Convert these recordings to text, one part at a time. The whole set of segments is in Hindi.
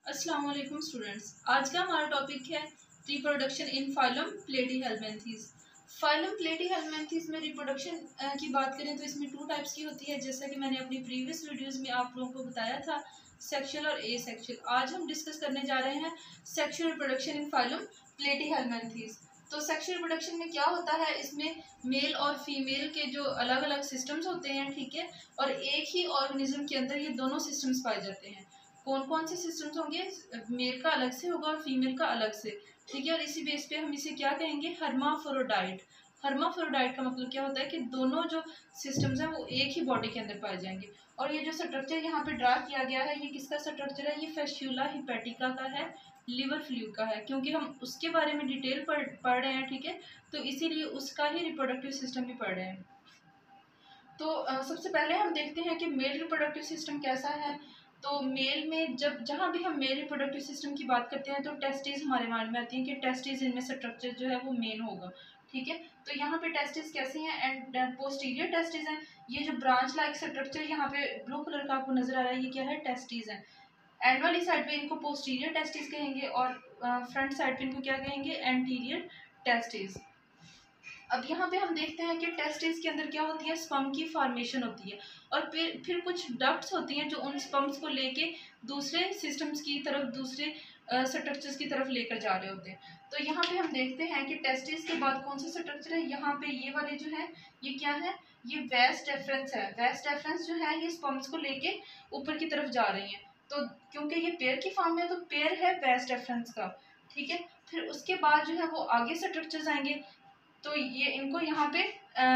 अस्सलाम वालेकुम स्टूडेंट्स। आज का हमारा टॉपिक है reproduction in phylum platyhelminthes. Phylum platyhelminthes में रिप्रोडक्शन की बात करें तो इसमें टू टाइप्स की होती है, जैसा कि मैंने अपनी प्रीवियस वीडियोस में आप लोगों को बताया था, सेक्शुअल और ए सेक्शुअल। आज हम डिस्कस करने जा रहे हैं sexual reproduction in phylum platyhelminthes. तो सेक्शुअल रिप्रोडक्शन में क्या होता है, इसमें मेल और फीमेल के जो अलग अलग सिस्टम्स होते हैं, ठीक है, और एक ही ऑर्गेनिज्म के अंदर ये दोनों सिस्टम्स पाए जाते हैं। कौन कौन से सिस्टम्स होंगे, मेल का अलग से होगा और फीमेल का अलग से, ठीक है। और इसी बेस पे हम इसे क्या कहेंगे, हर्माफ्रोडाइट। हर्माफ्रोडाइट का मतलब क्या होता है कि दोनों जो सिस्टम्स हैं वो एक ही बॉडी के अंदर पाए जाएंगे। और ये जो स्ट्रक्चर यहाँ पे ड्रा किया गया है, ये किसका स्ट्रक्चर है, ये फेस्ट्यूला हिपैटिका का है, लिवर फ्लूइड का है, क्योंकि हम उसके बारे में डिटेल पढ़ रहे हैं, ठीक है, तो इसीलिए उसका ही रिप्रोडक्टिव सिस्टम भी पढ़ रहे हैं। तो सबसे पहले हम देखते हैं कि मेल रिप्रोडक्टिव सिस्टम कैसा है। तो मेल में जहाँ भी हम मेल रिप्रोडक्टिव सिस्टम की बात करते हैं तो टेस्टिस हमारे माइंड में आती हैं कि टेस्टिस इनमें स्ट्रक्चर जो है वो मेन होगा, ठीक है। तो यहाँ पे टेस्टिस कैसी हैं, एंड पोस्टीरियर टेस्टिस हैं। ये जो ब्रांच लाइक स्ट्रक्चर यहाँ पे ब्लू कलर का आपको नजर आ रहा है, ये क्या है, टेस्टिस है। एंड वाली साइड पे इनको पोस्टीरियर टेस्टिस कहेंगे और फ्रंट साइड पे इनको क्या कहेंगे, एंटीरियर टेस्टिस। अब यहाँ पे हम देखते हैं कि टेस्टिस के अंदर क्या होती है, स्पर्म की फॉर्मेशन होती है और फिर कुछ डक्ट्स होती हैं जो उन स्पर्म्स को लेके दूसरे सिस्टम्स की तरफ, दूसरे स्ट्रक्चर्स की तरफ लेकर जा रहे होते हैं। तो यहाँ पे हम देखते हैं कि टेस्टिस के बाद कौन सा स्ट्रक्चर है, यहाँ पे ये वाले जो है, ये क्या है, ये वेस्ट डेफरेंस है। वेस्ट डेफरेंस जो है ये स्पर्म्स को लेके ऊपर की तरफ जा रही हैं। तो क्योंकि ये पेयर की फॉर्म में है तो पेयर है वेस्ट डेफरेंस का, ठीक है। फिर उसके बाद जो है वो आगे स्ट्रक्चर्स आएंगे। तो ये इनको यहाँ पे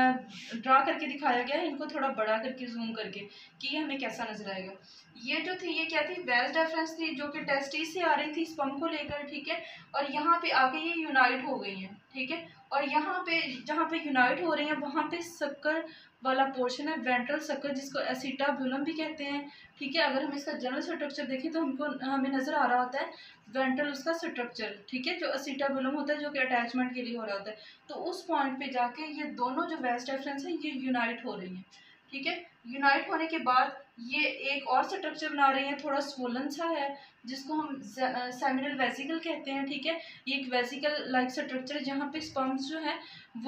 ड्रा करके दिखाया गया है, इनको थोड़ा बड़ा करके जूम करके कि ये हमें कैसा नजर आएगा। ये जो थी ये क्या थी, वेस्ट डेफरेंस थी जो कि टेस्टिस से आ रही थी स्पर्म को लेकर, ठीक है। और यहाँ पे आके ये यूनाइट हो गई हैं, ठीक है। और यहाँ पे जहाँ पे यूनाइट हो रही हैं वहाँ पे सक्कर वाला पोर्शन है, वेंट्रल सक्कर, जिसको एसिटाब्यूलम भी कहते हैं, ठीक है। अगर हम इसका जनरल स्ट्रक्चर देखें तो हमें नजर आ रहा होता है वेंट्रल उसका स्ट्रक्चर, ठीक है, जो एसिटाब्यूलम होता है जो कि अटैचमेंट के लिए हो रहा होता है। तो उस पॉइंट पे जाके ये दोनों जो वेस्ट डेफरेंस है ये यूनाइट हो रही हैं, ठीक है। यूनाइट होने के बाद ये एक और स्ट्रक्चर बना रही हैं, थोड़ा स्वोलन सा है, जिसको हम सेमिनल वेसिकल कहते हैं, ठीक है। ये एक वेसिकल लाइक स्ट्रक्चर है जहाँ पे स्पर्म्स जो है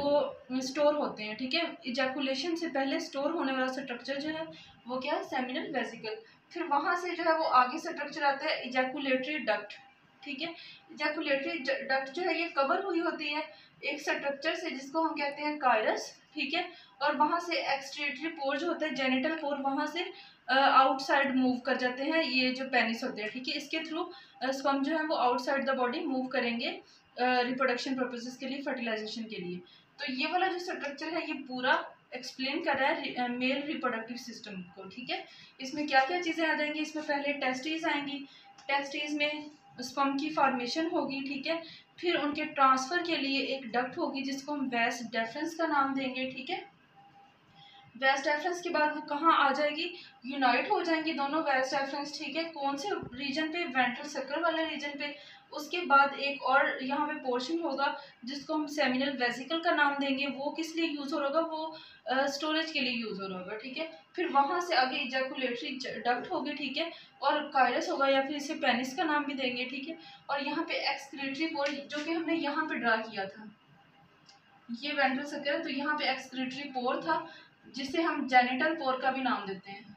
वो स्टोर होते हैं, ठीक है। इजैकुलेशन से पहले स्टोर होने वाला स्ट्रक्चर जो है वो क्या है, सेमिनल वेसिकल। फिर वहाँ से जो है वो आगे स्ट्रक्चर आता है इजैकुलेटरी डक्ट, ठीक है। इजैकुलेटरी डक्ट जो है ये कवर हुई होती है एक स्ट्रक्चर से जिसको हम कहते हैं कायरस, ठीक है। और वहाँ से एक्सक्रीटरी पोर जो होता है, जेनिटल पोर, वहाँ से आउटसाइड मूव कर जाते हैं ये जो पेनिस होते हैं, ठीक है। इसके थ्रू स्पर्म जो है वो आउटसाइड द बॉडी मूव करेंगे रिप्रोडक्शन पर्पसेस के लिए, फर्टिलाइजेशन के लिए। तो ये वाला जो स्ट्रक्चर है ये पूरा एक्सप्लेन कर रहा है मेल रिप्रोडक्टिव सिस्टम को, ठीक है। इसमें क्या क्या चीज़ें आ जाएंगी, इसमें पहले टेस्टिस आएंगी, टेस्टिस में स्पर्म की फॉर्मेशन होगी, ठीक है। फिर उनके ट्रांसफ़र के लिए एक डक्ट होगी जिसको हम वेस्ट डेफरेंस का नाम देंगे, ठीक है। वेस्ट डेफरेंस के बाद वो कहाँ आ जाएगी, यूनाइट हो जाएंगी दोनों वेस्ट डेफरेंस, ठीक है। कौन से रीजन पे, वेंट्रल सर्कल वाले रीजन पे। उसके बाद एक और यहाँ पे पोर्शन होगा जिसको हम सेमिनल वेसिकल का नाम देंगे, वो किस लिए यूज़ हो रहा होगा, वो स्टोरेज के लिए यूज़ हो रहा होगा, ठीक है। फिर वहाँ से आगे इजैकुलेटरी डक्ट होगी, ठीक है, और कायरस होगा या फिर इसे पेनिस का नाम भी देंगे, ठीक है। और यहाँ पे एक्सक्रीटरी पोर जो कि हमने यहाँ पे ड्रा किया था, ये वेंट्रल सर्कल है, तो यहाँ पे एक्सक्रीटरी पोर था जिसे हम जेनिटल पोर का भी नाम देते हैं।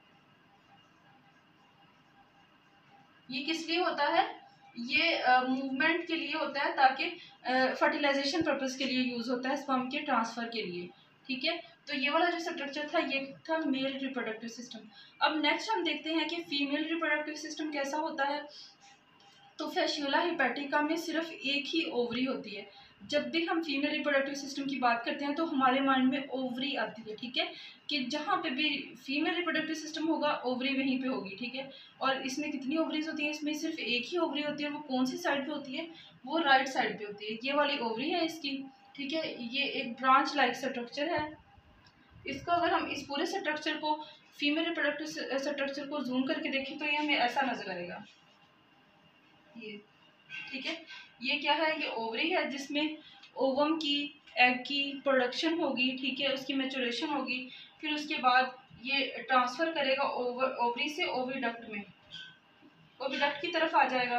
ये किस लिए होता है, ये मूवमेंट के लिए होता है, ताकि फर्टिलाइजेशन पर्पस के लिए यूज होता है, स्पर्म के ट्रांसफर के लिए, ठीक है। तो ये वाला जो स्ट्रक्चर था ये था मेल रिप्रोडक्टिव सिस्टम। अब नेक्स्ट हम देखते हैं कि फीमेल रिप्रोडक्टिव सिस्टम कैसा होता है। तो फेस्ट्यूला हिपैटिका में सिर्फ एक ही ओवरी होती है। जब भी हम फीमेल रिप्रोडक्टिव सिस्टम की बात करते हैं तो हमारे माइंड में ओवरी आती है, ठीक है, कि जहाँ पे भी फीमेल रिप्रोडक्टिव सिस्टम होगा ओवरी वहीं पे होगी, ठीक है। और इसमें कितनी ओवरीज होती हैं, इसमें सिर्फ एक ही ओवरी होती है। वो कौन सी साइड पे होती है, वो राइट साइड पे होती है। ये वाली ओवरी है इसकी, ठीक है। ये एक ब्रांच लाइक स्ट्रक्चर है। इसको अगर हम इस पूरे स्ट्रक्चर को, फीमेल रिप्रोडक्टिव स्ट्रक्चर को जूम करके देखें तो ये हमें ऐसा नजर आएगा, ये, ठीक है। ये क्या है, ये ओवरी है जिसमें ओवम की, एग की प्रोडक्शन होगी, ठीक है, उसकी मैचुरेशन होगी। फिर उसके बाद ये ट्रांसफ़र करेगा ओवरी से ओविडक्ट में, ओविडक्ट की तरफ आ जाएगा,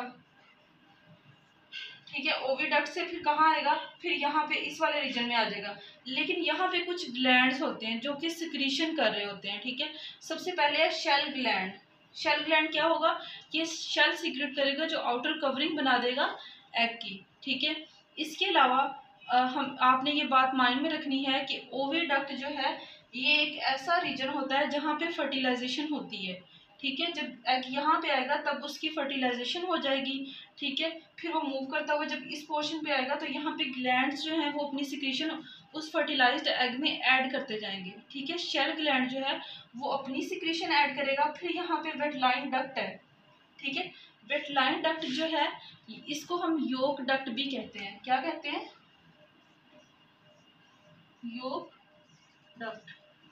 ठीक है। ओविडक्ट से फिर कहाँ आएगा, फिर यहाँ पे इस वाले रीजन में आ जाएगा। लेकिन यहाँ पे कुछ ग्लैंड्स होते हैं जो कि सिक्रीशन कर रहे होते हैं, ठीक है। सबसे पहले है शेल ग्लैंड। शेल ग्लैंड क्या होगा, ये शेल सीक्रेट करेगा जो आउटर कवरिंग बना देगा एग की, ठीक है। इसके अलावा हम आपने ये बात माइंड में रखनी है कि ओविडक्ट जो है ये एक ऐसा रीजन होता है जहाँ पे फर्टिलाइजेशन होती है, ठीक है। जब एग यहाँ पे आएगा तब उसकी फर्टिलाइजेशन हो जाएगी, ठीक है। फिर वो मूव करता हुआ जब इस पोर्शन पे आएगा तो यहाँ पे ग्लैंड्स जो हैं वो अपनी सिक्रीशन उस फर्टिलाइज्ड एग में ऐड करते जाएंगे, ठीक है। शेल ग्लैंड जो है वो अपनी सिक्रीशन ऐड करेगा। फिर यहाँ पे वेट लाइन डक्ट है, ठीक है। वेट लाइन डक्ट जो है इसको हम योक डक्ट भी कहते हैं। क्या कहते हैं, योक डक्ट,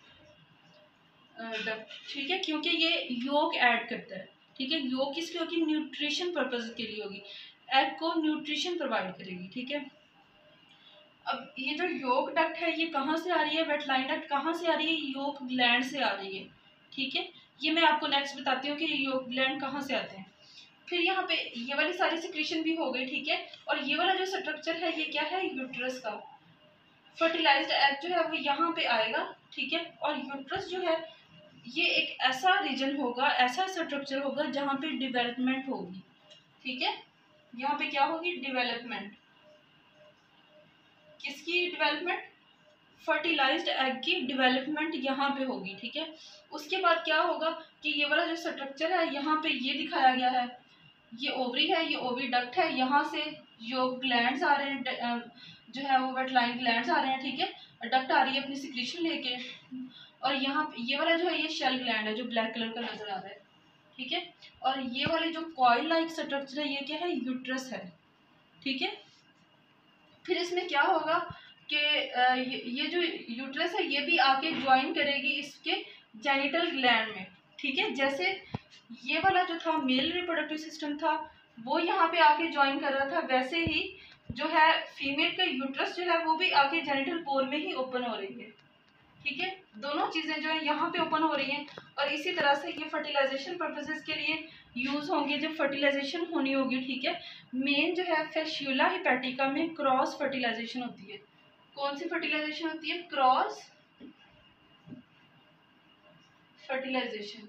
ठीक है, क्योंकि ये योक ऐड करता है, ठीक है। योक किसकी होगी, न्यूट्रिशन पर्पज के लिए होगी, एग को न्यूट्रिशन प्रोवाइड करेगी, ठीक है। अब ये जो योक डक्ट है ये कहाँ से आ रही है, वेट लाइन डक्ट कहाँ से आ रही है, योक ग्लैंड से आ रही है, ठीक है। ये मैं आपको नेक्स्ट बताती हूँ कि योक ग्लैंड कहाँ से आते हैं। फिर यहाँ पे ये वाली सारी सिक्रीशन भी हो गई, ठीक है। और ये वाला जो स्ट्रक्चर है ये क्या है, यूट्रस का। फर्टिलाइज्ड एग जो है वो यहाँ पे आएगा, ठीक है। और यूट्रस जो है ये एक ऐसा रीजन होगा, ऐसा स्ट्रक्चर होगा जहाँ पे डेवलपमेंट होगी, ठीक है। यहाँ पे क्या होगी, डेवलपमेंट। किसकी डेवलपमेंट, फर्टिलाइज्ड एग की डेवलपमेंट यहाँ पे होगी, ठीक है। उसके बाद क्या होगा कि ये वाला जो स्ट्रक्चर है यहाँ पे ये दिखाया गया है, ये ओवरी है, ये ओविडक्ट है, यहाँ से योक ग्लैंड्स आ रहे हैं, जो है वो वेट लाइन ग्लैंड्स आ रहे हैं, ठीक है। डक्ट आ रही है अपनी सिक्रीशन लेके। और यहाँ ये वाला जो है ये शेल ग्लैंड है जो ब्लैक कलर का नजर आ रहा है, ठीक है। और ये वाले जो कॉइल लाइक स्ट्रक्चर है ये क्या है, यूट्रस है, ठीक है। फिर इसमें क्या होगा कि ये जो यूट्रस है ये भी आके ज्वाइन करेगी इसके जेनिटल ग्लैंड में, ठीक है। जैसे ये वाला जो था मेल रिप्रोडक्टिव सिस्टम था वो यहाँ पे आके ज्वाइन कर रहा था, वैसे ही जो है फीमेल का यूट्रस जो है वो भी आके जेनिटल पोल में ही ओपन हो रही है, ठीक है। दोनों चीजें जो है यहाँ पे ओपन हो रही हैं। और इसी तरह से ये फर्टिलाइजेशन पर्पसेस के लिए यूज होंगे जब फर्टिलाइजेशन होनी होगी, ठीक है। मेन जो है फैस्यूला हिपैटिका में क्रॉस फर्टिलाइजेशन होती है। कौन सी फर्टिलाइजेशन होती है, क्रॉस फर्टिलाइजेशन।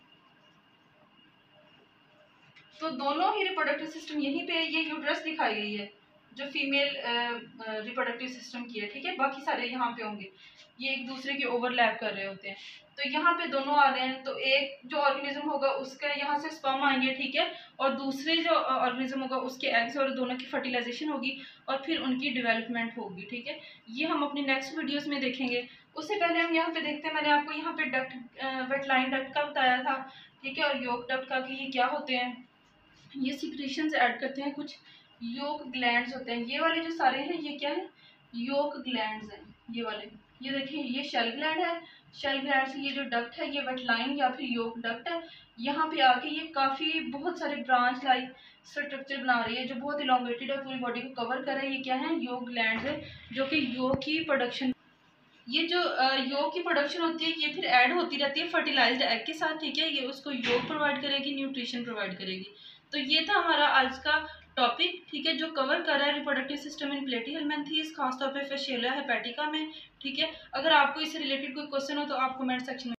तो दोनों ही रिप्रोडक्टिव सिस्टम यहीं पे, ये यूट्रस दिखाई गई है जो फीमेल रिप्रोडक्टिव सिस्टम की है, ठीक है। बाकी सारे यहाँ पे होंगे, ये एक दूसरे के ओवरलैप कर रहे होते हैं। तो यहाँ पे दोनों आ रहे हैं, तो एक जो ऑर्गेनिज्म होगा उसका यहाँ से स्पर्म आएंगे, ठीक है। और दूसरे जो ऑर्गेनिज्म होगा उसके एग्स, और दोनों की फर्टिलाइजेशन होगी और फिर उनकी डेवलपमेंट होगी, ठीक है। ये हम अपनी नेक्स्ट वीडियोस में देखेंगे। उससे पहले हम यहाँ पे देखते हैं, मैंने आपको यहाँ पे डक्ट वेट लाइन डक्ट का बताया था, ठीक है। और योक डक्ट का कि ये क्या होते हैं, ये सिक्रीशंस ऐड करते हैं, कुछ योक ग्लैंड्स होते हैं। ये वाले जो सारे हैं ये क्या है, योक ग्लैंड्स हैं, ये वाले। ये देखिए ये शेल ग्लैंड है, शेल ग्लैंड से ये जो डक्ट है ये वेट लाइन या फिर योक डक्ट है। यहाँ पे आके ये काफ़ी बहुत सारे ब्रांच लाइक स्ट्रक्चर बना रही है जो बहुत इलोंगेटेड और पूरी बॉडी को कवर कर रहा है। ये क्या है, योक ग्लैंड्स है जो कि योक की प्रोडक्शन, ये जो योग की प्रोडक्शन होती है ये फिर ऐड होती रहती है फर्टिलाइज्ड एग के साथ, ठीक है। ये उसको योग प्रोवाइड करेगी, न्यूट्रिशन प्रोवाइड करेगी। तो ये था हमारा आज का टॉपिक, ठीक है, जो कवर कर रहा है रिप्रोडक्टिव सिस्टम इन प्लेटीहेल्मिन्थीज, खासतौर पे फैस्यूला हेपेटिका में, ठीक है। अगर आपको इससे रिलेटेड कोई क्वेश्चन हो तो आप कमेंट सेक्शन में